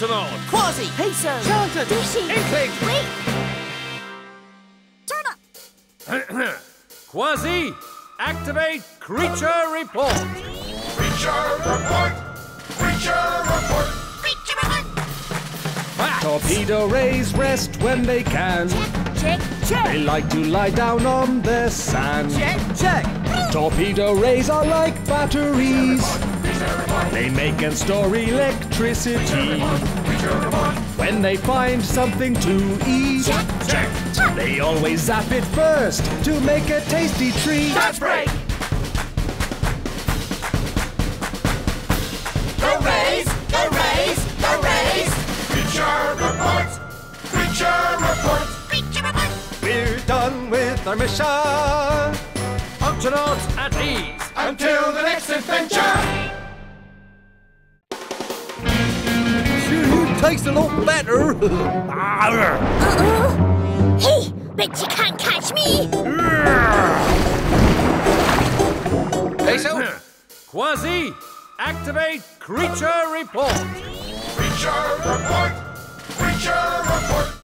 Octonauts! Kwazii! Peso! Charlton! Dishy! Inkling! Wait! Turn up! Kwazii, activate creature report! Creature report! Creature report! Creature report! Facts. Torpedo Rays rest when they can. Check, check! They like to lie down on the sand. Check, check! Torpedo Rays are like batteries. They make and store electricity. When they find something to eat, Check, check! they always zap it first to make a tasty treat. Dance break! Go Rays! Go Rays! Go Rays! Creature report! Creature report! Creature report! We're done with our mission. Octonauts at ease! Until the next adventure! Sure tastes a lot better. Hey, bet you can't catch me! Peso? Kwazii, activate creature report! Creature report! Creature report!